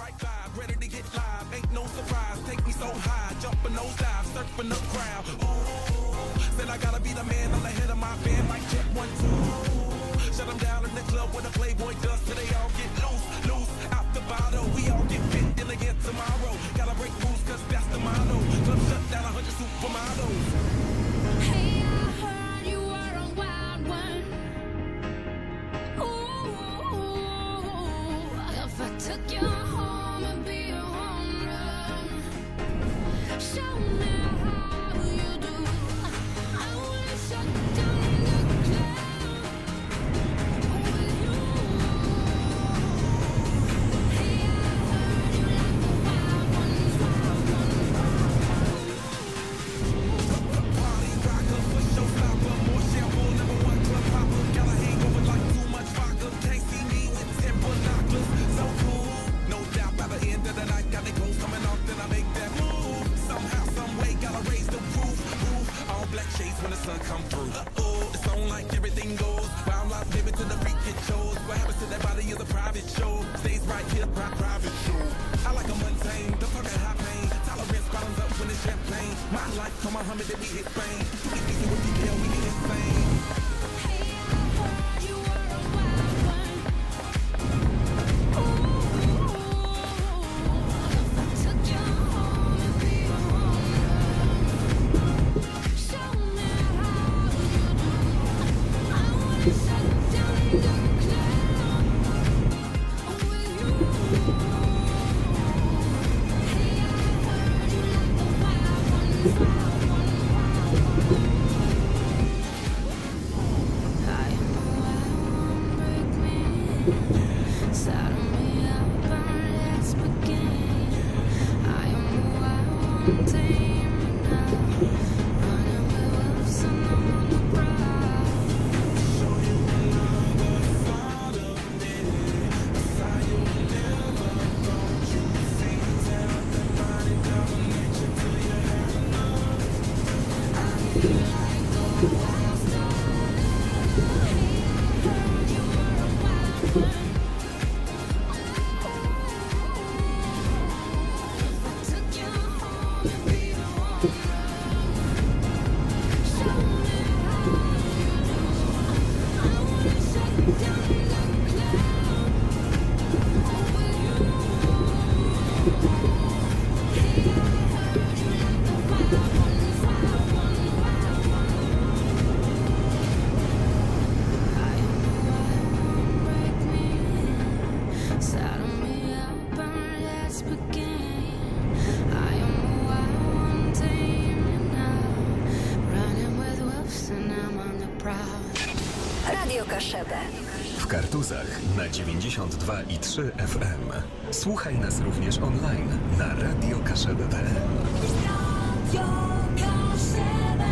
right vibe, ready to get live. Ain't no surprise, take me so high, jumping those dives, surfing the crowd. Ooh, said I gotta be the man on the head of my band, like check 1, 2. Shut them down in the club where the Playboy does, till they all get loose, loose out the bottle. We all get fit in again tomorrow. Gotta break rules, cause that's the motto. Club shut down 100 supermodels. Hey, I heard you were a wild one. Ooh, if I took you home and be a home run, show me how you do. I wanna shut down the club with you. Hey, I heard you like the wild ones, wild ones, wild ones. Party rocker, push your stopper, more shampoo, #1 club popper. Got a hangover like too much vodka. Can't see me with 10 binoculars. So cool, no doubt by the end of the night, got the clothes coming off, then I make that move. Somehow, some way, gotta raise the roof. All black shades when the sun come through. It's on like everything goes. Wild life, baby, to the freak it shows. What happens to that body is a private show. Stays right here, private show. I like a mundane, don't talk at high pain. Tolerance bottoms up when it's champagne. My life, come Muhammad, then we hit Spain. We easy with the hell, we get insane. Hey, I heard you were a wild one. Ooh, if I took you home and be a home run, show me how you do. I wanna shut down the club with you. Hey, I heard you like the wild ones, wild ones, wild ones. I am the wild one, break me, saddle me up and let's begin. I am the wild one, tame me now, running with wolves and I'm on the prowl. Heard you were a wild one. If I took you home and be a home run, show me how you do. I wanna shut down the club with you. Hey, I heard you like the wild ones, wild ones, wild ones. I am the wild one, break me, saddle me up and let's begin. I am the wild one, tame me now, running with wolves and I'm on the prowl. Radio Kaszebę. W Kartuzach na 92,3 FM. Słuchaj nas również online na radiokaszebę.pl. Radio Kaszebę.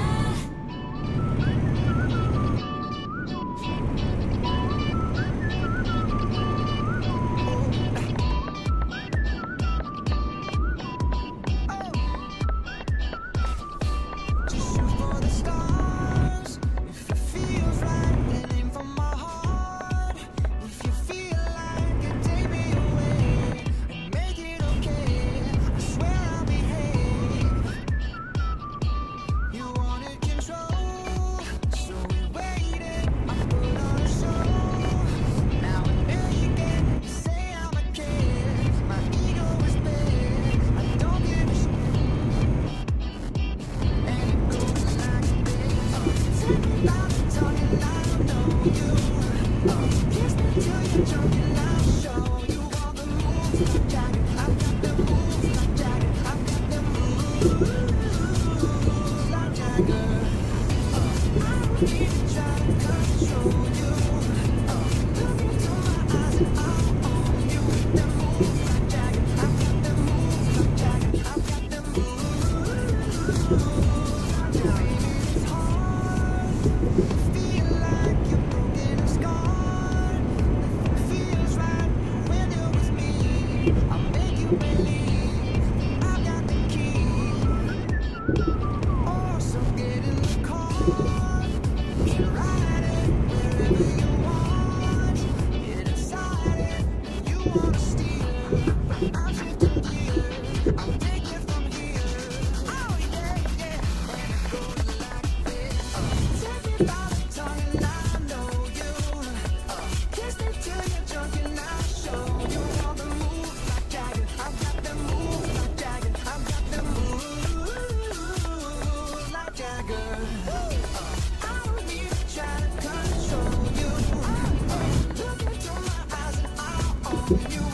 Just shoot for the stars. If it feels right, then aim for my heart. If you feel like it, take me away and make it okay. I swear I'll behave. You wanted control, so we waited. I put on a show. Now I know you get. You say I'm a kid. My ego is big. I don't give a shit. And it goes like this. Tell me about the talking, I don't know you. Kiss me till you're drunk and I'll show you all the moves like Jagger. I've got the moves like Jagger. I've got the moves like Jagger. I don't need to try to control you. Look into my eyes and I'll own you. The moves like Jagger. I've got the moves like Jagger. I've got the moves like Jagger. It's hard. Feel like you're broken and scarred. Nothing feels right when you're with me. I'll make you believe I've got the key. Oh, so get in the car. You can ride it wherever you want. Get inside it. You wanna steal. I'm you